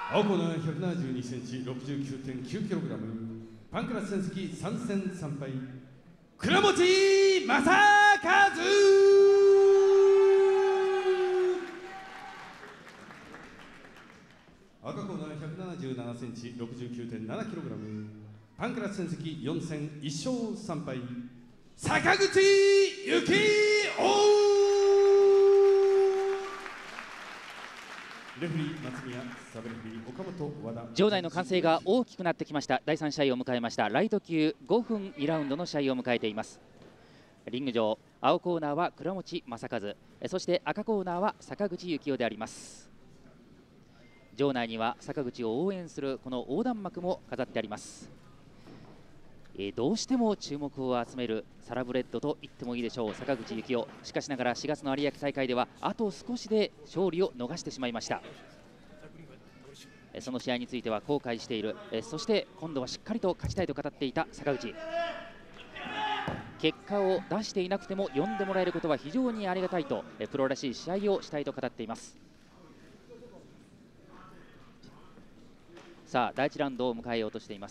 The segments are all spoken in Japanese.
青コーナー172センチ 69.9 キログラム、パンクラス戦績3戦3敗、倉持正和。赤コーナー177センチ 69.7 キログラム、パンクラス戦績4戦1勝3敗、坂口幸雄。レフリー松宮、サブレフリー岡本和田。 場内の歓声が大きくなってきました。第3試合を迎えました。ライト級5分2ラウンドの試合を迎えています。リング上、青コーナーは倉持正和、そして赤コーナーは坂口幸雄であります。場内には坂口を応援するこの横断幕も飾ってあります。どうしても注目を集めるサラブレッドと言ってもいいでしょう、坂口幸雄。しかしながら4月の有明大会ではあと少しで勝利を逃してしまいました。その試合については後悔している。そして今度はしっかりと勝ちたいと語っていた坂口。結果を出していなくても呼んでもらえることは非常にありがたいと、プロらしい試合をしたいと語っています。さあ第1ラウンドを迎えようとしています。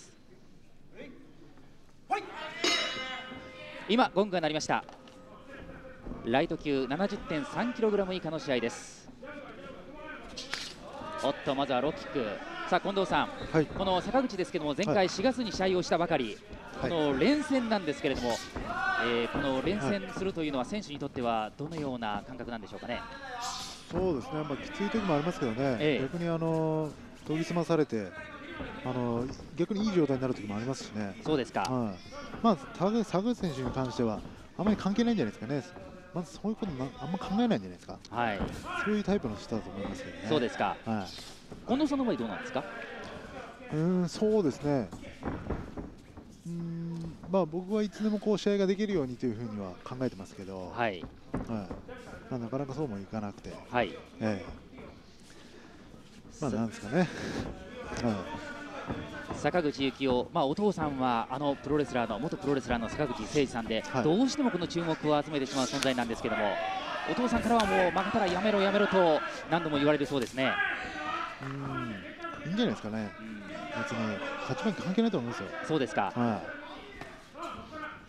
今ゴングが鳴りました。ライト級 70.3 キログラム以下の試合です。おっと、まずはローキック。さあ近藤さん、はい、この坂口ですけども前回4月に試合をしたばかり、はい、この連戦なんですけれども、この連戦するというのは選手にとってはどのような感覚なんでしょうかね。 そうですね、きつい時もありますけどね、逆に研ぎ澄まされて逆にいい状態になる時もありますしね。 そうですか。 坂口選手に関してはあまり関係ないんじゃないですかね。まずそういうことあんま考えないんじゃないですか。はい。そういうタイプの人だと思いますけどね。 そうですか。はい。近藤さんの場合どうなんですか。 そうですね。僕はいつでもこう試合ができるようにというふうには考えてますけど。はい。はい。なかなかそうもいかなくて。はい。なんですかね。 坂口幸雄、お父さんは元プロレスラーの坂口誠二さんで、はい、どうしてもこの注目を集めてしまう存在なんですけども、お父さんからはもう負けたらやめろやめろと何度も言われるそうですね。 いいんじゃないですかね。別に勝ち負け関係ないと思いますよ。 そうですか。はい、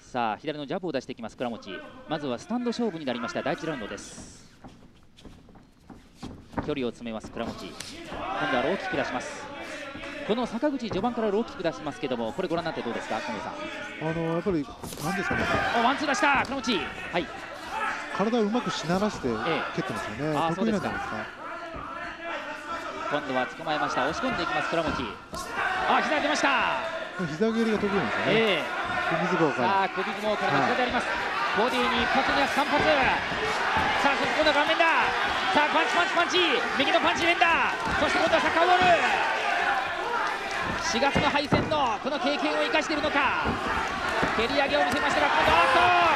さあ左のジャブを出していきます倉持。まずはスタンド勝負になりました第1ラウンドです。距離を詰めます倉持。今度はローキック出します。この坂口序盤からローキック出しますけども、これご覧になってどうですか近藤さん。 やっぱり何ですかね。 ワンツー出した倉持。はい。 体をうまくしならして蹴ってますよね。得意なんじゃないですか。 今度は捕まえました。押し込んでいきます倉持。膝出ました。 膝蹴りが得意なんですよね。首相撲から。 さあ首相撲からの膝であります。ボディに一発には3発。さあそして今度は顔面だ。さあパンチ右のパンチ連打。そして今度はサッカーボール。4月の敗戦のこの経験を生かしているのか。蹴り上げを見せましたが、今度